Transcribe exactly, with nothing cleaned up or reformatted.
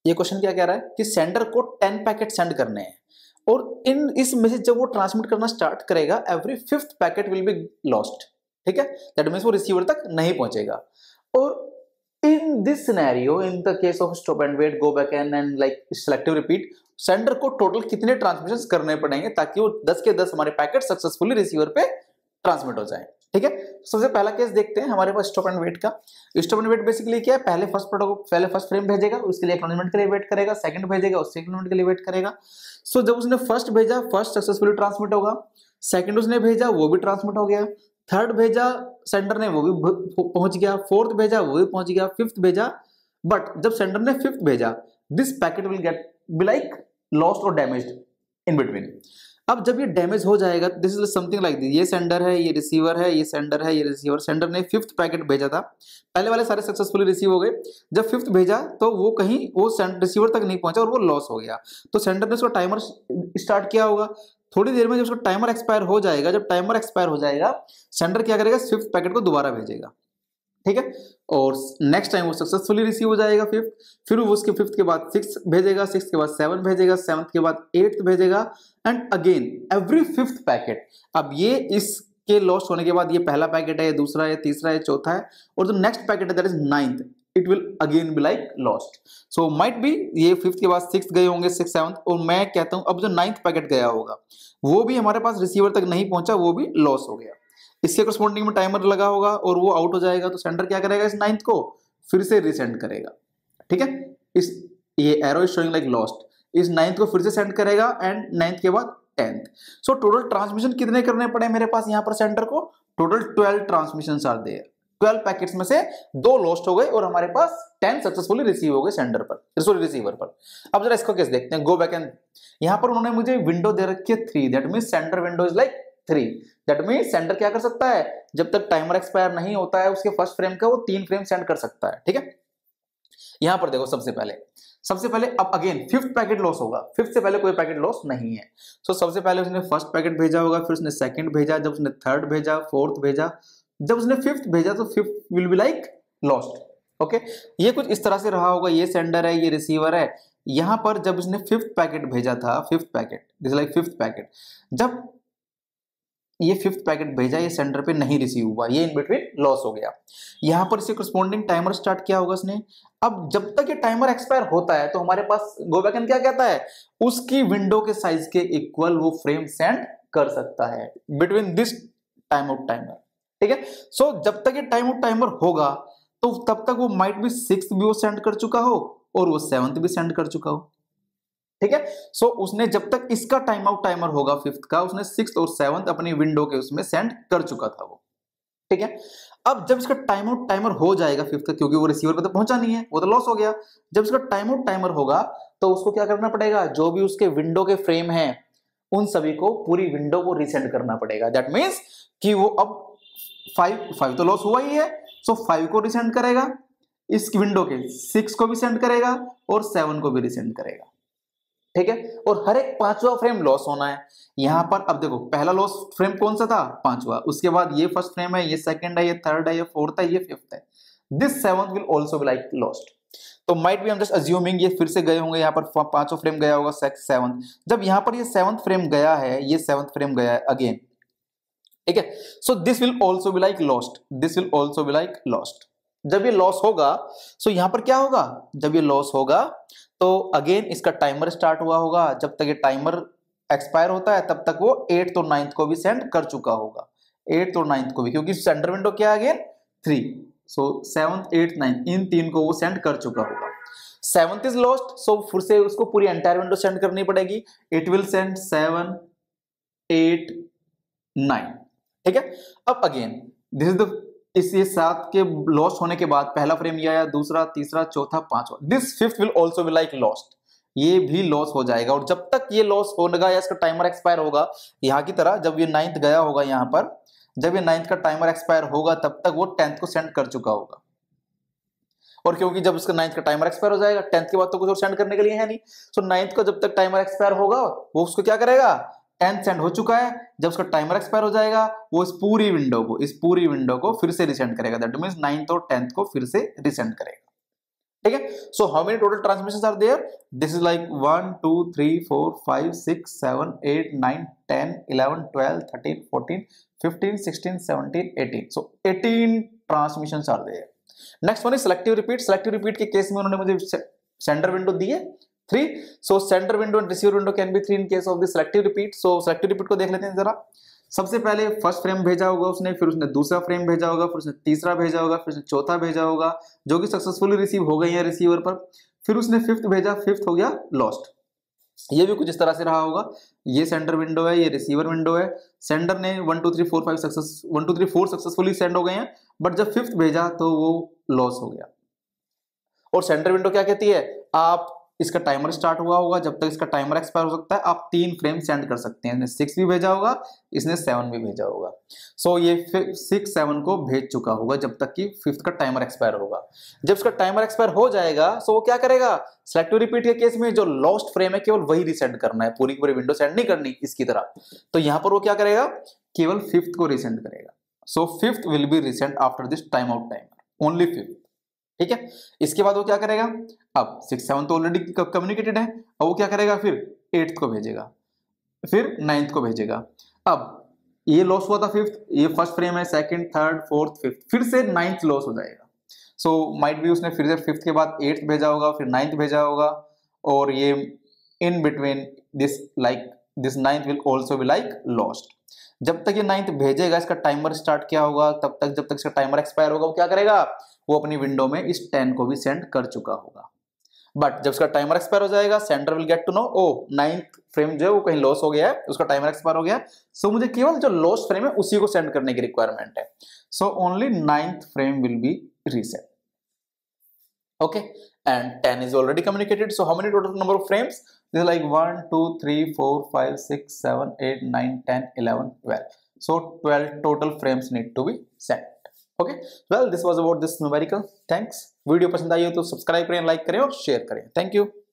ये क्वेश्चन क्या कह रहा है कि सेंडर को टेन पैकेट सेंड करने हैं और इन इस मैसेज जब वो ट्रांसमिट करना स्टार्ट करेगा every fifth packet will be lost, ठीक है, दैट मींस वो रिसीवर तक नहीं पहुंचेगा। और in this scenario, in the case of stop and wait, go back and and like selective repeat, sender को टोटल कितने ट्रांसमिशंस करने पड़ेंगे ताकि वो दस के दस हमारे पैकेट सक्सेसफुली रिसीवर पे ट्रांसमिट हो जाए, ठीक है। सबसे पहला केस देखते हैं हमारे पास स्टॉप एंड वेट का। स्टॉप एंड वेट बेसिकली क्या है, पहले फर्स्ट प्रोडक्ट पहले फर्स्ट फ्रेम भेजेगा, उसके लिए एक्नॉलेजमेंट के लिए वेट करेगा, सेकंड भेजेगा, उससे एक्नॉलेजमेंट के लिए वेट करेगा। सो so, जब उसने फर्स्ट भेजा, फर्स्ट सक्सेसफुली ट्रांसमिट होगा, सेकंड उसने भेजा वो भी ट्रांसमिट हो गया, थर्ड भेजा सेंडर ने वो भी पहुंच गया, फोर्थ भेजा वो भी पहुंच गया, फिफ्थ भेजा, बट जब सेंडर ने फिफ्थ भेजा this packet will get be like lost और डैमेज्ड इन बिटवीन। अब जब ये डैमेज हो जाएगा, this is something like this, ये सेंडर है, ये रिसीवर है, ये सेंडर है, ये रिसीवर, सेंडर ने फिफ्थ पैकेट भेजा था, पहले वाले सारे सक्सेसफुली रिसीव हो गए, जब फिफ्थ भेजा तो वो कहीं वो रिसीवर तक नहीं पहुंचा और वो लॉस हो गया। तो सेंडर ने उसका टाइमर स्टार्ट किया होगा, थोड़ी देर में जब उसका टाइमर एक्सपायर हो जाएगा, जब टाइमर एक्सपायर हो जाएगा सेंडर क्या करेगा, फिफ्थ पैकेट को दोबारा भेजेगा, ठीक है, और नेक्स्ट टाइम वो सक्सेसफुली रिसीव हो जाएगा फिफ्थ, फिर वो उसके फिफ्थ के बाद सिक्स भेजेगा, सिक्स के बाद सेवन भेजेगा, सेवंथ के बाद एट्थ भेजेगा, and again every fifth packet. अब ये इसके लॉस्ट होने के बाद ये पहला पैकेट है, ये दूसरा है, तीसरा है, चौथा है, और जो नेक्स्ट पैकेट है that is ninth, it will again be like lost. So might be ये फिफ्थ के बाद सिक्स गए होंगे, सिक्स सेवंथ, और मैं कहता हूं अब जो नाइन्थ पैकेट गया होगा वो भी हमारे पास रिसीवर तक नहीं पहुंचा, वो भी लॉस हो गया। इसके करस्पॉन्डिंग में टाइमर लगा होगा और वो आउट हो जाएगा, तो सेंडर क्या करेगा, इस नाइन्थ को फिर से रिसेंड करेगा, ठीक है, इस ये arrow is showing like lost, इस नाइन्थ को फिर से सेंड करेगा एंड नाइन्थ के बाद टेंथ। सो टोटल ट्रांसमिशन कितने करने पड़े मेरे पास यहाँ पर सेंडर को, total twelve transmission are there, twelve packets में से दो लॉस्ट हो गए और हमारे पास टेन सक्सेसफुली रिसीव हो गए सेंडर पर, सॉरी रिसीवर पर। अब जरा इसको केस देखते हैं, गो बैक एंड, यहाँ पर उन्होंने मुझे विंडो दे रखी है three, that means sender window is like three, that means sender क्या कर सकता है, जब तक टाइमर एक्सपायर नहीं होता है उसके फर्स्ट फ्रेम का, वो तीन फ्रेम सेंड कर सकता है, ठीक है। यहां पर देखो सबसे पहले सबसे पहले अब अगेन फिफ्थ पैकेट लॉस होगा, फिफ्थ से पहले कोई पैकेट लॉस नहीं है। सो so, सबसे पहले उसने फर्स्ट पैकेट भेजा होगा, फिर उसने सेकंड भेजा, जब उसने थर्ड भेजा, फोर्थ भेजा, जब उसने फिफ्थ भेजा तो fifth will be like lost, okay. ये कुछ इस तरह से रहा होगा, ये सेंडर है, ये रिसीवर है। यहां पर जब उसने फिफ्थ पैकेट भेजा था, fifth packet this like fifth packet, जब ये फिफ्थ पैकेट भेजा, ये सेंडर पे नहीं रिसीव हुआ, ये इन बिटवीन लॉस हो गया। यहां पर इसे करस्पॉन्डिंग टाइमर स्टार्ट किया होगा उसने। अब जब तक ये टाइमर एक्सपायर होता है तो हमारे पास गो बैक एंड क्या कहता है, उसकी विंडो के साइज के इक्वल वो फ्रेम सेंड कर सकता है between this time out timer, ठीक है। सो जब तक ये टाइम आउट टाइमर होगा तो तब तक वो माइट भी सिक्स भी वो सेंड कर चुका हो और वो सेवंथ भी सेंड कर चुका हो, ठीक है। सो so, उसने जब तक इसका टाइम आउट टाइमर होगा फिफ्थ का, उसने सिक्स्थ और सेवंथ अपनी विंडो के उसमें सेंड कर चुका था वो, ठीक है। अब जब इसका टाइम आउट टाइमर हो जाएगा फिफ्थ का, क्योंकि वो रिसीवर पे तो पहुंचा नहीं है, वो तो लॉस हो गया, जब इसका टाइम आउट टाइमर होगा तो उसको क्या करना पड़ेगा, जो भी उसके विंडो के फ्रेम है उन सभी को पूरी विंडो को रीसेंड करना पड़ेगा। दैट मींस कि वो अब फाइव फाइव तो लॉस हुआ ही है, सो फाइव को रिसेंड करेगा, इस विंडो के सिक्स को भी सेंड करेगा और सेवन को भी रिसेंड करेगा, ठीक है। और हर एक पांचवा फ्रेम लॉस होना है। यहां पर अब देखो पहला लॉस फ्रेम कौन सा था, पांचवा, उसके बाद ये फर्स्ट फ्रेम है, ये सेकंड है, ये थर्ड है, ये फोर्थ है, ये फिफ्थ है, this seventh will also be like lost. तो might be I am just assuming ये फिर से गए होंगे, यहां पर पांचवा फ्रेम गया होगा सेवंथ, जब यहां पर ये सेवंथ फ्रेम गया है, ये सेवंथ फ्रेम गया है अगेन, ठीक है। So this will also be like lost, this will also be like lost. जब ये लॉस होगा सो यहां पर क्या होगा, जब ये लॉस होगा तो अगेन इसका टाइमर स्टार्ट हुआ होगा, जब तक ये टाइमर एक्सपायर होता है तब तक वो एट्थ और नाइन्थ को भी सेंड कर चुका होगा, एट्थ और नाइन्थ को भी, क्योंकि सेंटर विंडो क्या है again three, so seventh eighth ninth इन तीन को वो सेंड कर चुका होगा। सेवंथ इज लॉस्ट, सो फिर से उसको पूरी एंटायर विंडो सेंड करनी पड़ेगी, it will send seven eight nine, ठीक है। अब अगेन दिस इज द, इस ये सात के लॉस्ट होने के बाद पहला फ्रेम ये आया, दूसरा, तीसरा, चौथा, पांचवा, this fifth will also be like lost, ये भी लॉस हो जाएगा। और जब तक ये लॉस होगा या इसका टाइमर एक्सपायर होगा, यहां की तरह जब ये नाइन्थ गया होगा यहां पर, जब ये नाइन्थ का टाइमर एक्सपायर होगा तब तक वो टेंथ को सेंड कर चुका होगा। और क्योंकि जब उसका नाइन्थ का टाइमर एक्सपायर हो जाएगा, टेंथ के बाद तो कुछ और सेंड करने के लिए है नहीं, सो नाइन्थ का जब तक टाइमर एक्सपायर होगा वो उसको क्या करेगा, टेंथ सेंड हो चुका है, जब उसका टाइमर एक्सपायर हो जाएगा वो इस पूरी विंडो को इस पूरी विंडो को फिर से रिसेंड करेगा, दैट मींस नाइन्थ और टेंथ को फिर से रिसेंड करेगा, ठीक है। So how many total transmission are there, this is like one two three four five six seven eight nine ten eleven twelve thirteen fourteen fifteen sixteen seventeen eighteen, so eighteen transmission are there. Next one is selective repeat. Selective repeat के case में उन्होंने मुझे sender window दी है three, so sender window and receiver window can be three in case of the selective repeat. So selective repeat को देख लेते हैं जरा। सबसे पहले फर्स्ट फ्रेम भेजा होगा उसने, फिर उसने दूसरा फ्रेम भेजा होगा, फिर उसने तीसरा भेजा होगा, फिर उसने चौथा भेजा होगा जो कि सक्सेसफुली रिसीव हो गई है रिसीवर पर, फिर उसने फिफ्थ भेजा, फिफ्थ हो गया लॉस्ट। ये भी कुछ इस तरह से रहा होगा, ये सेंडर विंडो है, ये रिसीवर विंडो है। सेंडर ने one two three four five success one two three four successfully send हो गए हैं, बट जब फिफ्थ भेजा तो वो लॉस हो गया। और सेंडर विंडो क्या कहती है, आप इसका टाइमर स्टार्ट हुआ होगा, जब तक इसका टाइमर एक्सपायर हो सकता है आप तीन फ्रेम सेंड कर सकते हैं। इसने सिक्स भी भेजा होगा, इसने सेवन भी भेजा होगा। सो so, ये सिक्स सेवन को भेज चुका होगा जब तक कि फिफ्थ का टाइमर एक्सपायर होगा। जब इसका टाइमर एक्सपायर हो जाएगा सो so वो क्या करेगा, सेलेक्टिव रिपीट के केस में जो लॉस्ट फ्रेम है केवल वही रिसेंड करना है, पूरी की पूरी विंडो सेंड नहीं करनी इसकी तरह। तो यहां पर वो क्या करेगा, केवल फिफ्थ को रिसेंड करेगा। So fifth will be resend after this time out timer, only fifth. ठीक है। इसके बाद वो क्या करेगा, अब सिक्स सेवन तो ऑलरेडी कम्युनिकेटेड है, अब वो क्या करेगा, फिर एट्थ को भेजेगा, फिर नाइन्थ को भेजेगा। अब ये लॉस हुआ था फिफ्थ, ये फर्स्ट फ्रेम है, सेकंड थर्ड फोर्थ फिफ्थ, फिर से नाइन्थ लॉस हो जाएगा। सो माइट बी उसने फिर से फिफ्थ के बाद एट्थ भेजा होगा, फिर नाइन्थ भेजा होगा, और ये in between this like this ninth will also be like lost. जब तक ये नाइन्थ भेजेगा इसका टाइमर स्टार्ट क्या होगा, तब तक जब तक इसका टाइमर एक्सपायर होगा वो क्या करेगा, वो अपनी विंडो में इस टेन को भी सेंड कर चुका होगा। बट जब उसका टाइमर एक्सपायर हो जाएगा sender will get to know, oh ninth frame जो है वो कहीं लॉस हो गया है, उसका टाइमर एक्सपायर हो गया, सो so, मुझे केवल जो लॉस्ट फ्रेम है उसी को सेंड करने की रिक्वायरमेंट है। So only ninth frame will be reset. Okay, and ten is already communicated. So how many total number of frames? This is like one, two, three, four, five, six, seven, eight, nine, ten, eleven, twelve. So twelve total frames need to be sent. Okay, well this was about this numerical. Thanks. Video पसंद आई हो तो subscribe करें, like करें और share करें। Thank you.